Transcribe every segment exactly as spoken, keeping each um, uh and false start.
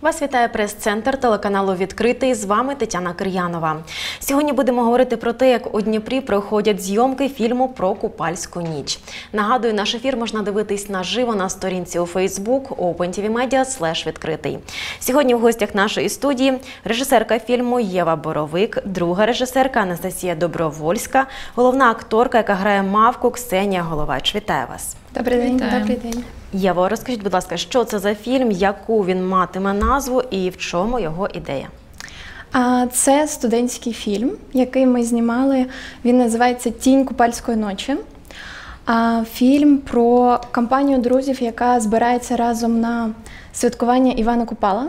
Вас вітає прес-центр телеканалу «Відкритий». З вами Тетяна Кир'янова. Сьогодні будемо говорити про те, як у Дніпрі проходять зйомки фільму про Купальську ніч. Нагадую, наш ефір можна дивитись наживо на сторінці у Facebook OpenTVMedia слеш відкритий. Сьогодні в гостях нашої студії режисерка фільму Єва Боровик, друга режисерка Анастасія Добровольська, головна акторка, яка грає мавку, Ксенія Головач. Вітаю вас. Добрий день. Вітаю. Добрий день. Єво, розкажіть, будь ласка, що це за фільм, яку він матиме назву і в чому його ідея? Це студентський фільм, який ми знімали. Він називається «Тінь Купальської ночі». Фільм про компанію друзів, яка збирається разом на святкування Івана Купала.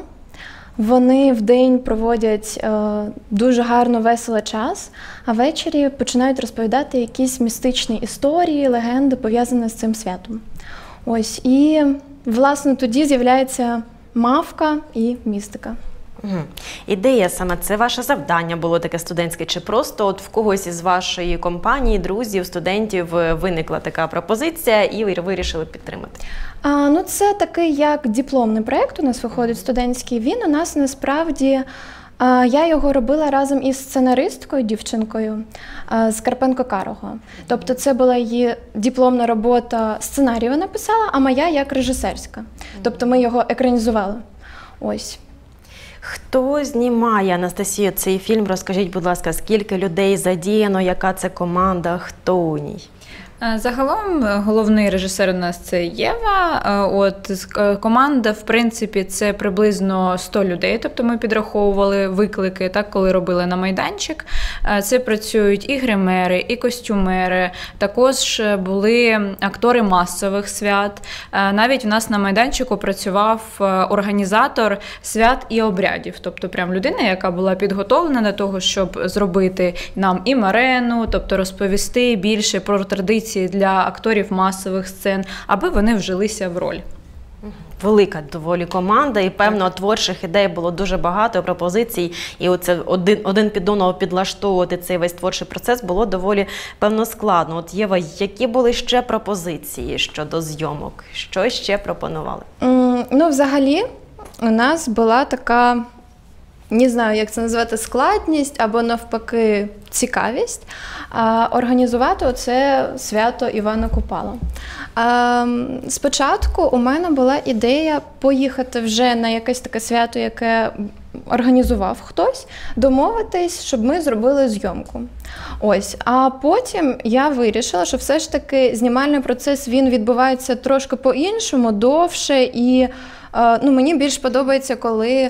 Вони вдень проводять дуже гарно, весело час, а ввечері починають розповідати якісь містичні історії, легенди, пов'язані з цим святом. Ось, і, власне, тоді з'являється мавка і містика. Угу. Ідея саме, це ваше завдання було таке студентське, чи просто от в когось із вашої компанії, друзів, студентів виникла така пропозиція і ви вирішили підтримати? А, ну, це такий як дипломний проєкт у нас виходить студентський. Він у нас насправді, а, я його робила разом із сценаристкою, дівчинкою а, з Карпенко-Карого. Тобто це була її дипломна робота, сценарій вона написала, а моя як режисерська. Тобто ми його екранізували. Ось. Хто знімає, Анастасія, цей фільм? Розкажіть, будь ласка, скільки людей задіяно, яка це команда, хто у ній? Загалом головний режисер у нас це Єва. От команда, в принципі, це приблизно сто людей, тобто ми підраховували виклики, так, коли робили на майданчик. Це працюють і гримери, і костюмери, також були актори масових свят. Навіть у нас на майданчику працював організатор свят і обрядів, тобто прям людина, яка була підготовлена до того, щоб зробити нам і марену, тобто розповісти більше про традиції для акторів масових сцен, аби вони вжилися в роль. Велика доволі команда, і, певно, творчих ідей було дуже багато, пропозицій, і оце один, один під одного підлаштовувати цей весь творчий процес було доволі, певно, складно. От, Єва, які були ще пропозиції щодо зйомок? Що ще пропонували? Mm, ну, взагалі, у нас була така, не знаю, як це назвати, складність або, навпаки, цікавість а, організувати оце свято Івана Купала. А, спочатку у мене була ідея поїхати вже на якесь таке свято, яке організував хтось, домовитись, щоб ми зробили зйомку. Ось. А потім я вирішила, що все ж таки знімальний процес, він відбувається трошки по-іншому, довше, і а, ну, мені більш подобається, коли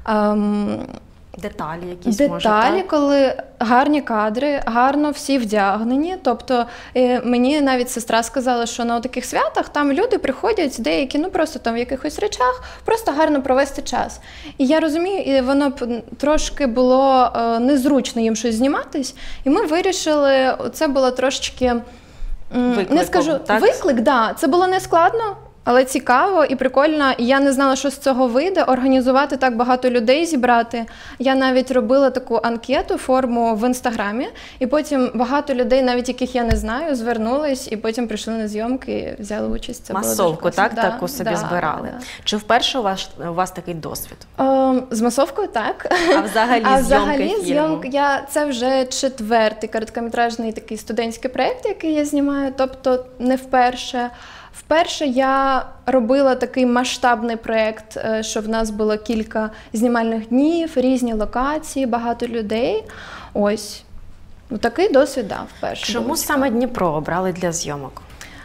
Ем, деталі якісь, деталі, може, так? коли гарні кадри, гарно всі вдягнені. Тобто е, мені навіть сестра сказала, що на таких святах там люди приходять деякі, ну просто там в якихось речах, просто гарно провести час. І я розумію, і воно б трошки було е, незручно їм щось зніматись, і ми вирішили, це було трошечки, Викликом, не скажу, так? виклик, да, це було не складно, але цікаво і прикольно. І я не знала, що з цього вийде, організувати так багато людей, зібрати. Я навіть робила таку анкету, форму в Інстаграмі, і потім багато людей, навіть яких я не знаю, звернулись, і потім прийшли на зйомки і взяли участь. Це Масовку, так, да, таку собі да, збирали. Да. Чи вперше у вас, у вас такий досвід? О, з масовкою так. А взагалі а зйомки взагалі, фільму? Зйомки, я, це вже четвертий короткометражний такий студентський проєкт, який я знімаю, тобто не вперше. Вперше я робила такий масштабний проєкт, що в нас було кілька знімальних днів, різні локації, багато людей. Ось. Ну, такий досвід, да, вперше. Чому саме Дніпро обрали для зйомок?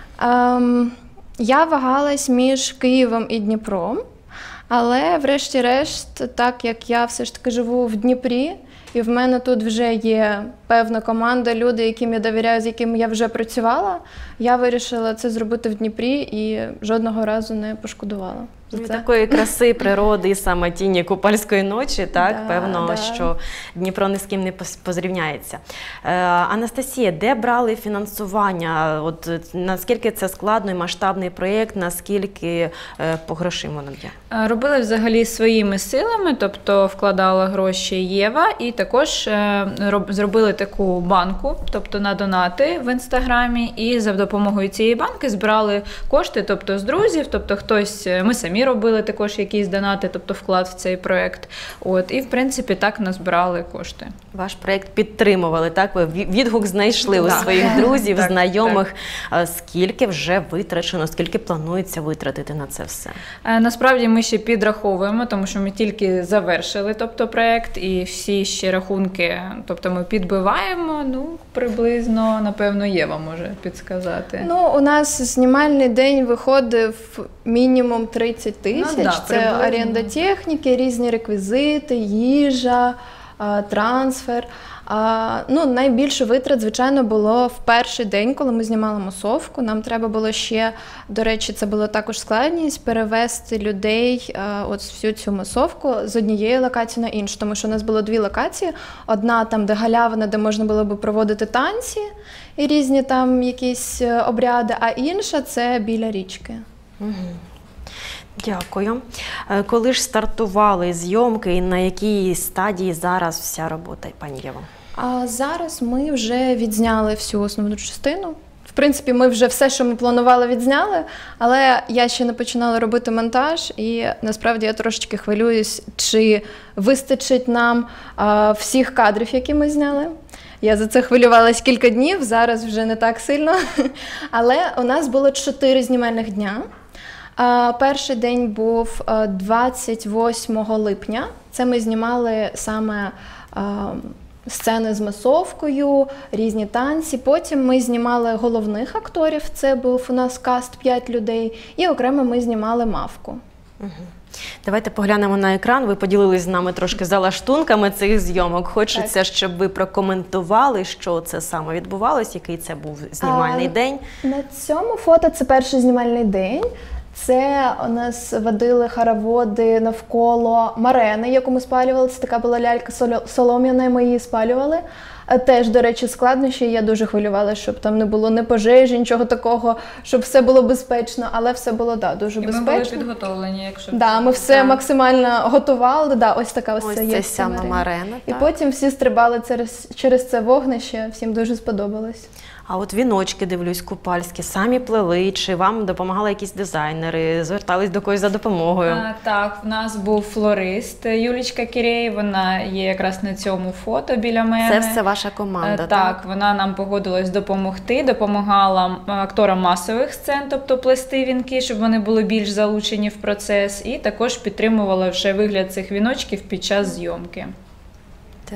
Ем, я вагалась між Києвом і Дніпром, але врешті-решт, так як я все ж таки живу в Дніпрі, і в мене тут вже є певна команда, люди, яким я довіряю, з якими я вже працювала, я вирішила це зробити в Дніпрі і жодного разу не пошкодувала. Від такої краси, природи і саме тіні Купальської ночі, так, да, певно, да. що Дніпро ні з ким не позрівняється. Е, Анастасія, де брали фінансування? От, наскільки це складний, масштабний проєкт, наскільки е, по грошима нам є? Робили взагалі своїми силами, тобто вкладала гроші Єва, і також е, роб, зробили таку банку, тобто на донати в інстаграмі, і за допомогою цієї банки збирали кошти, тобто з друзів, тобто хтось, ми самі робили також якісь донати, тобто вклад в цей проєкт. От, і в принципі так назбирали кошти. Ваш проєкт підтримували, так? Ви відгук знайшли у Так. своїх друзів, Так, знайомих. А скільки вже витрачено, скільки планується витратити на це все? Е, Насправді ми ще підраховуємо, тому що ми тільки завершили, тобто, проєкт, і всі ще рахунки, тобто ми підбиваємо, ну, приблизно, напевно, Єва може підсказати. Ну, у нас знімальний день виходив мінімум тридцять тисяч. Ну, да, це приблизно. оренда техніки, різні реквізити, їжа, а, трансфер. А, ну, найбільше витрат, звичайно, було в перший день, коли ми знімали масовку. Нам треба було ще, до речі, це була також складність, перевести людей а, от всю цю масовку з однієї локації на іншу. Тому що у нас було дві локації. Одна там, де галявина, де можна було би проводити танці і різні там якісь е, обряди, а інша – це біля річки. Угу. Дякую. Е, Коли ж стартували зйомки і на якій стадії зараз вся робота, пані Єво? А зараз ми вже відзняли всю основну частину. В принципі, ми вже все, що ми планували, відзняли, але я ще не починала робити монтаж, і насправді я трошечки хвилююсь, чи вистачить нам а, всіх кадрів, які ми зняли. Я за це хвилювалась кілька днів, зараз вже не так сильно. Але у нас було чотири знімальних дня. А, перший день був а, двадцять восьмого липня. Це ми знімали саме а, сцени з масовкою, різні танці. Потім ми знімали головних акторів, це був у нас каст п'ять людей, і окремо ми знімали мавку. Угу. Давайте поглянемо на екран. Ви поділились з нами трошки залаштунками цих зйомок. Хочеться, Так. щоб ви прокоментували, що це саме відбувалось, який це був знімальний А, день. На цьому фото це перший знімальний день. Це у нас водили хороводи навколо Марени, яку ми спалювали. Це така була лялька соло- солом'яна, ми її спалювали. А теж, до речі, складнощі. Я дуже хвилювалася, щоб там не було ні пожежі, нічого такого, щоб все було безпечно. Але все було, да, дуже І ми були безпечно. підготовлені, якщо... Да, ми все Так. максимально готували. Да, ось така ось, Ось це це є сама Марена. Марена. І так. потім всі стрибали через, через це вогнище. Всім дуже сподобалось. А от віночки, дивлюсь, купальські, самі плели, чи вам допомагали якісь дизайнери, звертались до когось за допомогою? А, так, в нас був флорист Юлічка Кірєй, вона є якраз на цьому фото біля мене. Це все ваша команда, Е, так? Так, вона нам погодилась допомогти, допомагала акторам масових сцен, тобто плести вінки, щоб вони були більш залучені в процес, і також підтримувала вже вигляд цих віночків під час зйомки. Так.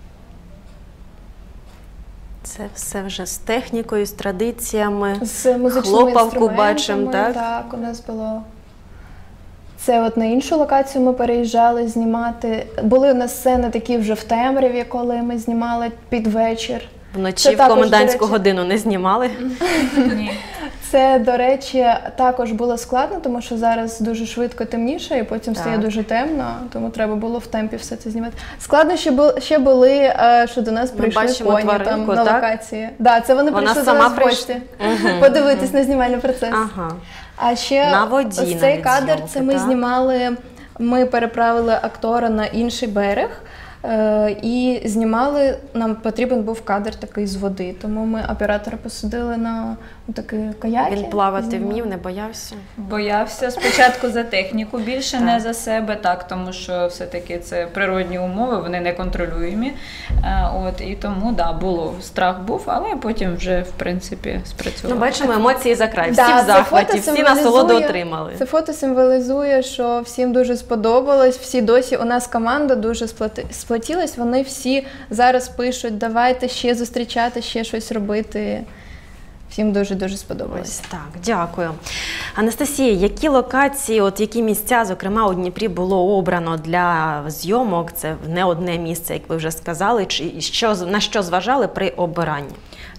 Це все вже з технікою, з традиціями. З музичними Хлопавку інструментами, бачимо, так? Так, у нас було. Це от на іншу локацію ми переїжджали знімати. Були у нас сцени такі вже в темряві, коли ми знімали під вечір. Вночі Це в також, комендантську до речі, годину не знімали? Ні. Це, до речі, також було складно, тому що зараз дуже швидко темніше, і потім Так. стає дуже темно, тому треба було в темпі все це знімати. Складно ще, бу- ще були, е, що до нас Ми прийшли бачимо поні там тваринку, на так? локації. Да, це вони Вона прийшли до сама нас в прийш- гості, Мгм. подивитись на знімальний процес. Ага. А ще На воді ось цей навіть кадр, зйомки, це ми так? знімали, ми переправили актора на інший берег е, і знімали, нам потрібен був кадр такий з води, тому ми оператора посадили на такі каяки. Він плавати знімали. вмів, не боявся? Боявся спочатку за техніку більше, не за себе, так, тому що все-таки це природні умови, вони не контролюємі. Е, От, і тому, да, було, страх був, але потім вже, в принципі, Ну, спрацював. бачимо, емоції за край. Всі Да, в це захваті, фото всі символізує- насолоду отримали. Це фото символізує, що всім дуже сподобалось, всі досі, у нас команда дуже сплати- сплотілась, вони всі зараз пишуть, давайте ще зустрічати, ще щось робити. Всім дуже-дуже сподобалось. Ось так, дякую. Анастасія, які локації, от які місця, зокрема, у Дніпрі було обрано для зйомок? Це не одне місце, як ви вже сказали. Чи що, на що зважали при обиранні?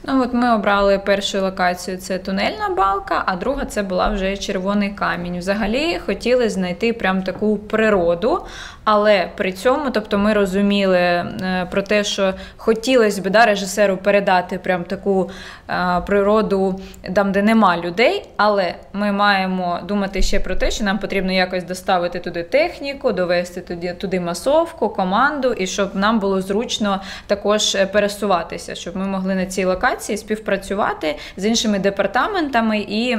Ну от ми обрали першу локацію, це тунельна балка, а друга це була вже червоний камінь. Взагалі хотіли знайти прям таку природу, але при цьому, тобто ми розуміли е, про те, що хотілося б да, режисеру передати прям таку е, природу там, де нема людей, але ми маємо думати ще про те, що нам потрібно якось доставити туди техніку, довести туди, туди масовку, команду, і щоб нам було зручно також пересуватися, щоб ми могли на цій локації співпрацювати з іншими департаментами і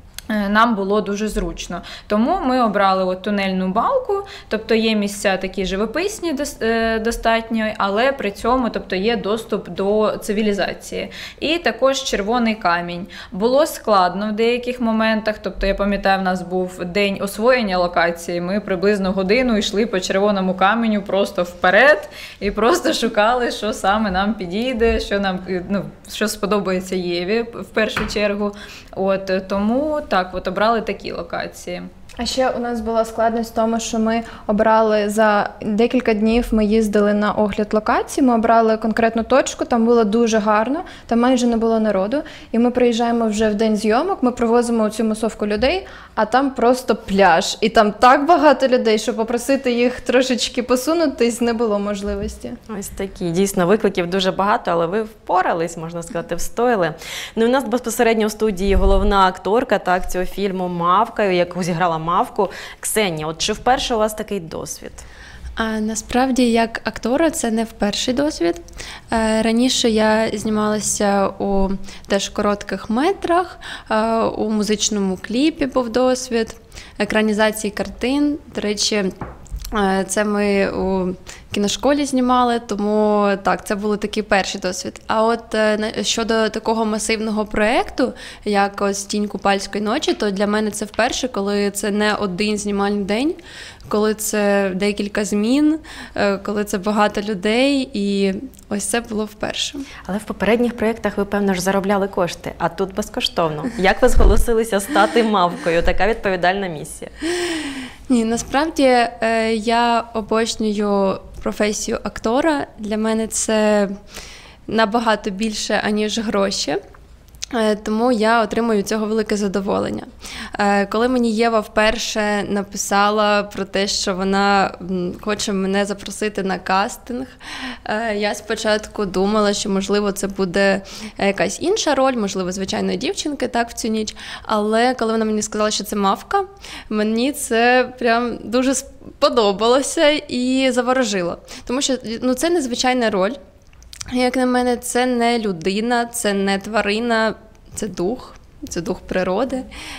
нам було дуже зручно. Тому ми обрали от тунельну балку, тобто є місця такі живописні достатньо, але при цьому тобто, є доступ до цивілізації. І також червоний камінь. Було складно в деяких моментах, тобто я пам'ятаю, в нас був день освоєння локації, ми приблизно годину йшли по червоному каменю просто вперед і просто шукали, що саме нам підійде, що нам, ну, що сподобається Єві в першу чергу. От, тому так, от обрали такі локації. А ще у нас була складність в тому, що ми обрали за декілька днів, ми їздили на огляд локації, ми обрали конкретну точку, там було дуже гарно, там майже не було народу, і ми приїжджаємо вже в день зйомок, ми привозимо цю масовку людей, а там просто пляж, і там так багато людей, що попросити їх трошечки посунутись не було можливості. Ось такі, дійсно, викликів дуже багато, але ви впорались, можна сказати, встояли. Ну, у нас безпосередньо у студії головна акторка так, цього фільму «Мавка», яку зіграла Мавку. Ксенія, от чи вперше у вас такий досвід? А насправді, як актора, це не вперший досвід. Е, раніше я знімалася у теж коротких метрах, е, у музичному кліпі був досвід, екранізації картин. До речі, е, це ми у кіношколі знімали, тому так, це був такий перший досвід. А от е, щодо такого масивного проєкту, як ось «Тінь купальської ночі», то для мене це вперше, коли це не один знімальний день, коли це декілька змін, е, коли це багато людей, і ось це було вперше. Але в попередніх проєктах ви, певно ж, заробляли кошти, а тут безкоштовно. Як ви зголосилися стати Мавкою? Така відповідальна місія. Ні, насправді е, я обожнюю професію актора. Для мене це набагато більше, аніж гроші. Тому я отримую цього велике задоволення. Коли мені Єва вперше написала про те, що вона хоче мене запросити на кастинг, я спочатку думала, що, можливо, це буде якась інша роль, можливо, звичайної дівчинки, так, в цю ніч. Але коли вона мені сказала, що це Мавка, мені це прям дуже сподобалося і заворожило. Тому що, ну, це незвичайна роль. Як на мене, це не людина, це не тварина, це дух, це дух природи.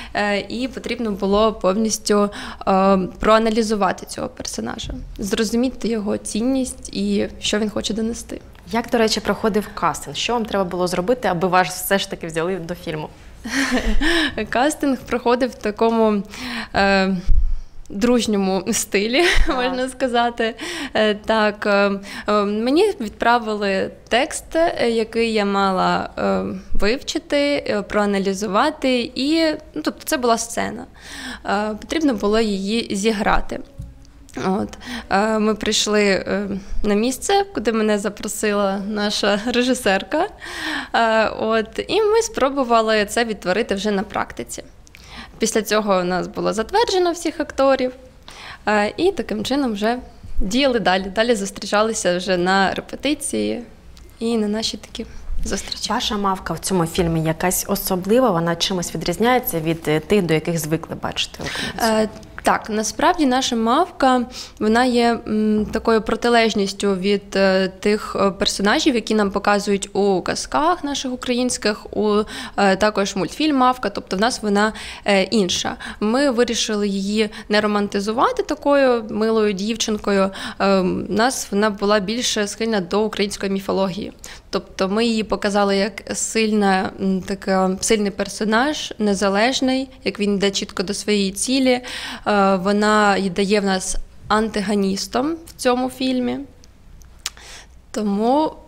І потрібно було повністю проаналізувати цього персонажа, зрозуміти його цінність і що він хоче донести. Як, до речі, проходив кастинг? Що вам треба було зробити, аби вас все ж таки взяли до фільму? Кастинг проходив в такому Е, дружньому стилі, так, можна сказати. Так, мені відправили текст, який я мала вивчити, проаналізувати, і, ну, тобто це була сцена. Потрібно було її зіграти. От. Ми прийшли на місце, куди мене запросила наша режисерка. От. І ми спробували це відтворити вже на практиці. Після цього у нас було затверджено всіх акторів, і таким чином вже діяли далі. Далі зустрічалися вже на репетиції і на наші такі зустрічі. Ваша Мавка в цьому фільмі якась особлива? Вона чимось відрізняється від тих, до яких звикли бачити українців? Так, насправді наша Мавка, вона є м, такою протилежністю від е, тих персонажів, які нам показують у казках наших українських, у е, також мультфільм «Мавка», тобто в нас вона е, інша. Ми вирішили її не романтизувати такою милою дівчинкою, е, в нас вона була більше схильна до української міфології. Тобто ми її показали як сильна, така, сильний персонаж, незалежний, як він йде чітко до своєї цілі. Вона дає в нас антагоністом в цьому фільмі. Тому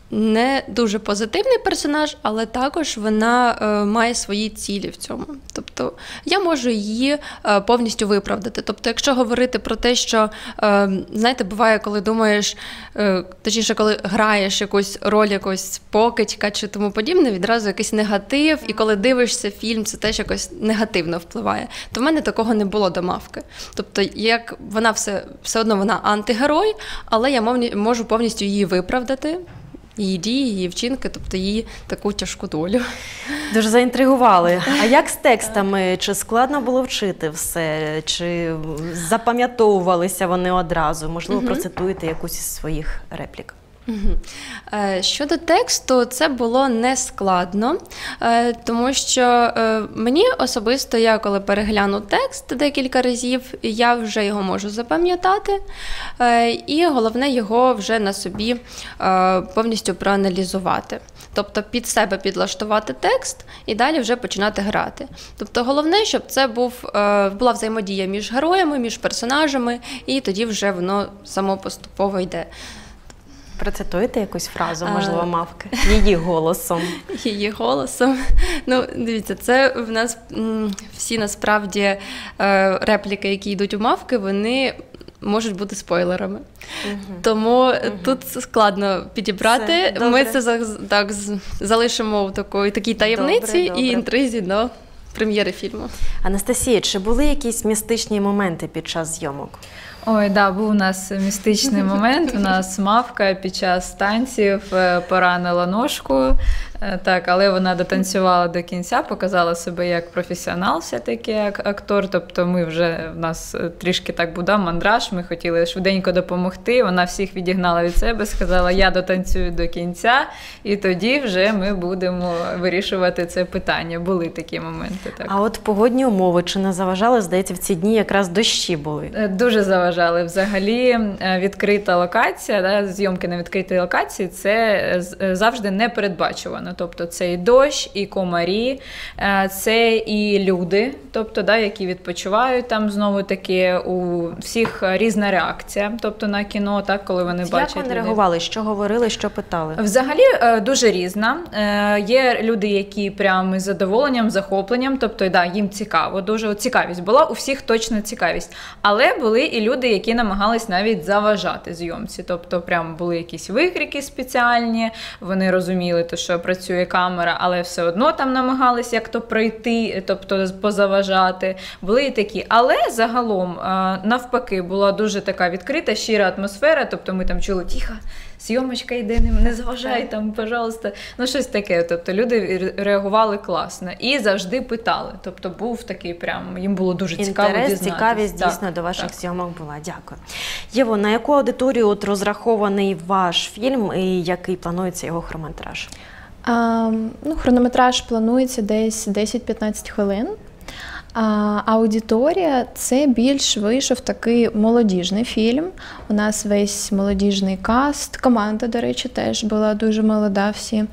не дуже позитивний персонаж, але також вона має свої цілі в цьому. Тобто Тобто я можу її е, повністю виправдати. Тобто, якщо говорити про те, що, е, знаєте, буває, коли думаєш, е, точніше, коли граєш якусь роль якогось покидька чи тому подібне, відразу якийсь негатив, і коли дивишся фільм, це теж якось негативно впливає. То в мене такого не було до Мавки. Тобто, як вона все, все одно вона антигерой, але я мовні, можу повністю її виправдати, її дії, її вчинки, тобто її таку тяжку долю. Дуже заінтригували. А як з текстами? Чи складно було вчити все? Чи запам'ятовувалися вони одразу? Можливо, Мгм. процитуєте якусь із своїх реплік? Мгм. Е, Щодо тексту, це було не складно, е, тому що е, мені особисто, я коли перегляну текст декілька разів, я вже його можу запам'ятати, е, і головне його вже на собі е, повністю проаналізувати. Тобто під себе підлаштувати текст і далі вже починати грати. Тобто головне, щоб це був, е, була взаємодія між героями, між персонажами, і тоді вже воно само поступово йде. Процитуєте якусь фразу, А. можливо, Мавки? Її голосом. Її голосом. Ну, дивіться, це в нас м, всі насправді е, репліки, які йдуть у Мавки, вони можуть бути спойлерами. Тому тут складно підібрати. Це добре. Ми це за- так з- залишимо в такої, такій таємниці Добре, добре. і інтризі до прем'єри фільму. Анастасія, чи були якісь містичні моменти під час зйомок? Ой, да, був у нас містичний момент. У нас Мавка під час танців е, поранила ножку. Е, Так, але вона дотанцювала до кінця, показала себе як професіонал, все-таки як актор. Тобто ми вже в нас е, трішки так був мандраж. Ми хотіли швиденько допомогти. Вона всіх відігнала від себе, сказала: я дотанцюю до кінця, і тоді вже ми будемо вирішувати це питання. Були такі моменти. Так. А от погодні умови, чи не заважали? Здається, в ці дні якраз дощі були. Е, Дуже заважали. Взагалі е, відкрита локація, да, зйомки на відкритій локації – це е, з- е, завжди непередбачувано. Тобто це і дощ, і комарі, е, це і люди, тобто, да, які відпочивають там знову таки. У всіх різна реакція, тобто на кіно, так, коли вони Як бачать вони людей. реагували? Що говорили, що питали? Взагалі е, дуже різна. Е, Є люди, які прямо із задоволенням, захопленням, тобто да, їм цікаво, дуже от цікавість була, у всіх точно цікавість. Але були і люди, які намагались навіть заважати зйомці, тобто прямо були якісь викрики спеціальні, вони розуміли, то, що працює камера, але все одно там намагались як-то пройти, тобто позаважати. Були і такі. Але загалом, е, навпаки, була дуже така відкрита, щира атмосфера, тобто ми там чули: тихо, зйомочка йде, не, не заважай там, пожалуйста. Ну, щось таке. Тобто люди ре- реагували класно і завжди питали. Тобто був такий прям, їм було дуже цікаво Інтерес, дізнатися. цікавість Так, дійсно до ваших так. зйомок була. Дякую. Єво, на яку аудиторію от розрахований ваш фільм і який планується його хронометраж? А, ну, хронометраж планується десь десять-п'ятнадцять хвилин. А аудиторія – це більш вийшов такий молодіжний фільм. У нас весь молодіжний каст, команда, до речі, теж була дуже молода всі.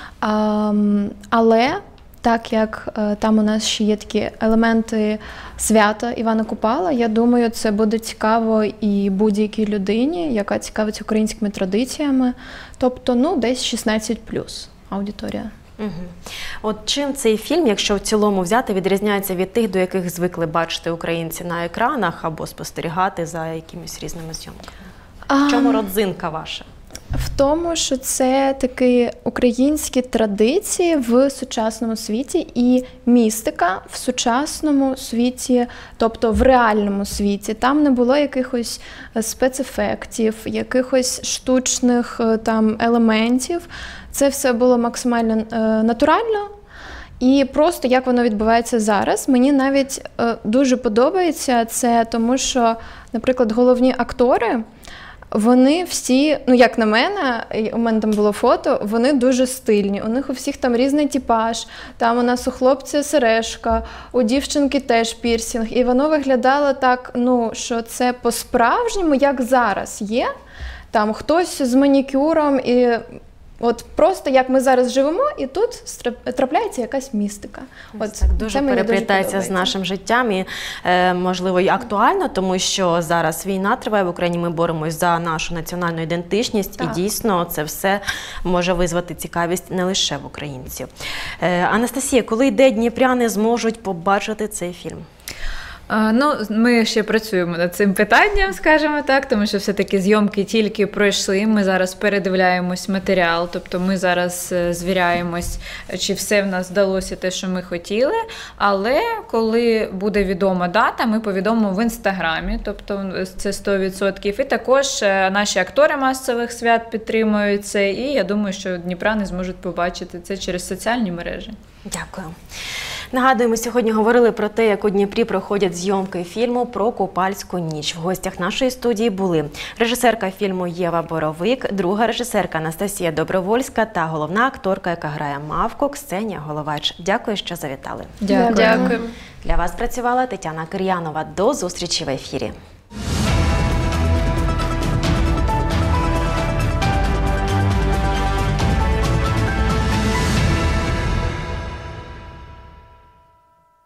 А, але так як е, там у нас ще є такі елементи свята Івана Купала, я думаю, це буде цікаво і будь-якій людині, яка цікавиться українськими традиціями. Тобто, ну, десь шістнадцять плюс аудиторія. Угу. От чим цей фільм, якщо в цілому взяти, відрізняється від тих, до яких звикли бачити українці на екранах або спостерігати за якимись різними зйомками? В чому родзинка ваша? В тому, що це такі українські традиції в сучасному світі і містика в сучасному світі, тобто в реальному світі. Там не було якихось спецефектів, якихось штучних е, там елементів. Це все було максимально е, натурально. І просто як воно відбувається зараз. Мені навіть е, дуже подобається це, тому що, наприклад, головні актори, вони всі, ну як на мене, і у мене там було фото, вони дуже стильні. У них у всіх там різний типаж. Там у нас у хлопця сережка, у дівчинки теж пірсінг. І воно виглядало так, ну, що це по-справжньому, як зараз є. Там хтось з манікюром і От просто як ми зараз живемо, і тут стра- трапляється якась містика. От, так дуже це мені переплітається дуже з нашим життям і, е, можливо, і актуально, тому що зараз війна триває в Україні, ми боремось за нашу національну ідентичність, Так. і дійсно це все може визвати цікавість не лише в українців. Е, Анастасія, коли йде дніпряни зможуть побачити цей фільм? А, Ну, ми ще працюємо над цим питанням, скажімо так, тому що все-таки зйомки тільки пройшли. Ми зараз передивляємось матеріал, тобто ми зараз е, звіряємось, чи все в нас вдалося те, що ми хотіли. Але коли буде відома дата, ми повідомимо в інстаграмі, тобто це сто відсотків. І також е, наші актори масових свят підтримують це. І я думаю, що дніпряни зможуть побачити це через соціальні мережі. Дякую. Нагадую, ми сьогодні говорили про те, як у Дніпрі проходять зйомки фільму про Купальську ніч. В гостях нашої студії були режисерка фільму Єва Боровик, друга режисерка Анастасія Добровольська та головна акторка, яка грає Мавку, Ксенія Головач. Дякую, що завітали. Дякую. Дякую. Для вас працювала Тетяна Кир'янова. До зустрічі в ефірі.